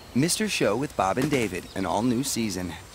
Mr. Show with Bob and David, an all-new season.